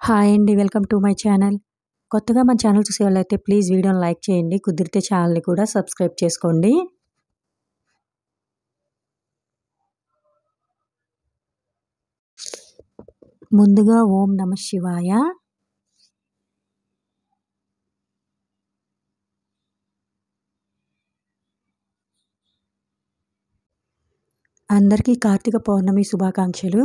Hi అండి. Welcome to my channel. కొత్తగా మన ఛానల్ చూసేవాళ్ళైతే ప్లీజ్ వీడియోని లైక్ చేయండి. కుదిరితే ఛానల్‌ని కూడా సబ్స్క్రైబ్ చేసుకోండి. ముందుగా ఓం నమః శివాయ. అందరికీ కార్తీక పౌర్ణమి శుభాకాంక్షలు.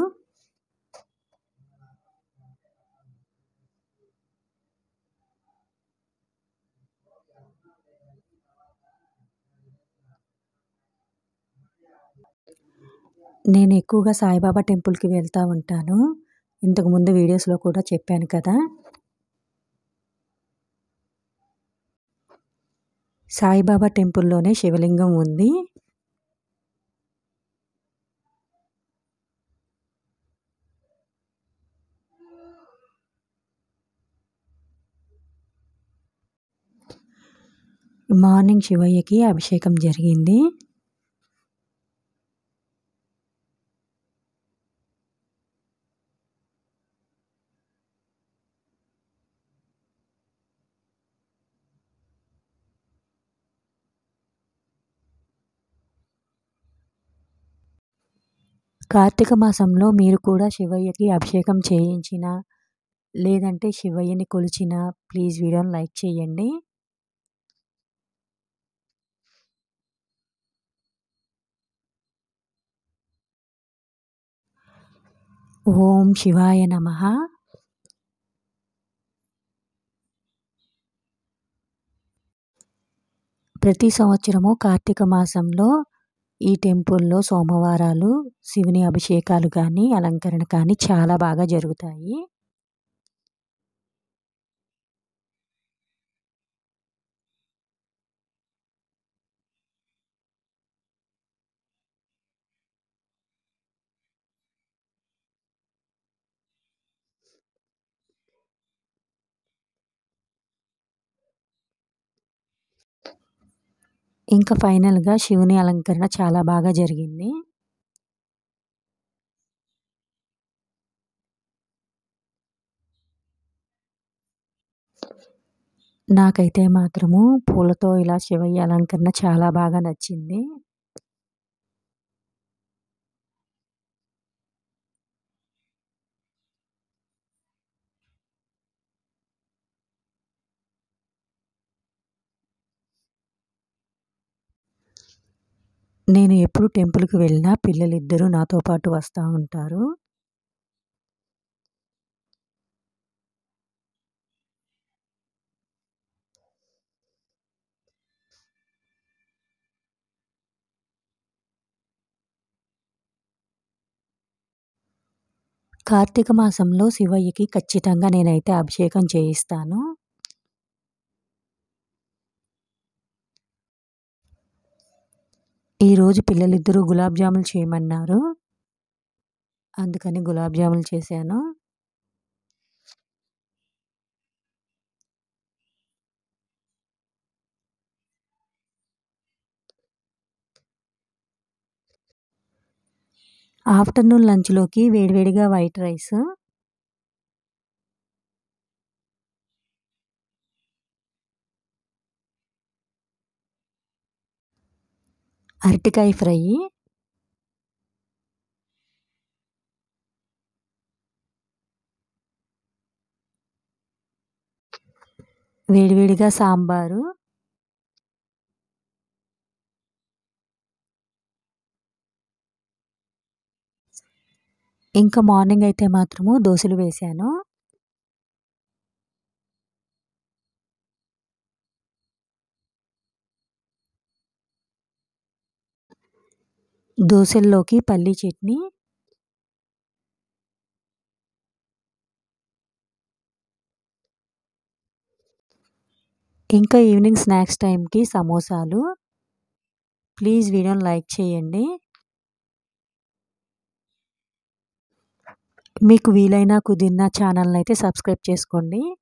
నేను ఎక్కువగా సాయిబాబా టెంపుల్‌కి వెళ్తా ఉంటాను. ఇంతకుముందు వీడియోస్‌లో కూడా చెప్పాను కదా! సాయిబాబా టెంపుల్‌లోనే శివలింగం ఉంది. మార్నింగ్ శివయ్యకి అభిషేకం జరిగింది. కార్తీక మాసంలో మీరు కూడా శివయ్యకి అభిషేకం చేయించినా, లేదంటే శివయ్యని కొలిచినా ప్లీజ్ వీడియోని లైక్ చేయండి. ఓం శివాయ నమః. ప్రతి సంవత్సరము కార్తీక మాసంలో ఈ టెంపుల్‌లో సోమవారాలు శివుని అభిషేకాలు కానీ, అలంకరణ కానీ చాలా బాగా జరుగుతాయి. ఇంకా ఫైనల్‌గా శివుని అలంకరణ చాలా బాగా జరిగింది. నాకైతే మాత్రము పూలతో ఇలా శివయ్య అలంకరణ చాలా బాగా నచ్చింది. నేను ఎప్పుడు టెంపుల్‌కి వెళ్ళినా పిల్లలిద్దరూ నాతో పాటు వస్తా ఉంటారు. కార్తీక మాసంలో శివయ్యకి ఖచ్చితంగా నేనైతే అభిషేకం చేయిస్తాను. ఈరోజు పిల్లలిద్దరూ గులాబ్ జాములు చేయమన్నారు. అందుకని గులాబ్ జాములు చేశాను. ఆఫ్టర్‌నూన్ లంచ్‌లోకి వేడివేడిగా వైట్ రైస్, అరటికాయ ఫ్రై, వేడివేడిగా సాంబారు, ఇంకా మార్నింగ్ అయితే మాత్రము దోసలు వేశాను. దోసల్లోకి పల్లీ చట్నీ, ఇంకా ఈవినింగ్ స్నాక్స్ టైంకి సమోసాలు. ప్లీజ్ వీడియోని లైక్ చేయండి. మీకు వీలైనా కుదిరినా ఛానల్‌ని అయితే సబ్స్క్రైబ్ చేసుకోండి.